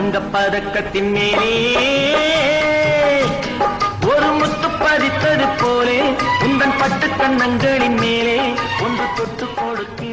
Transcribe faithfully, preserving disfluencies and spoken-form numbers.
பதக்கத்தின் மேலே ஒரு முத்து பதித்தது போலே உந்தன் பட்டு கண்ணங்களின் மேலே ஒன்று தொட்டு கொடுக்க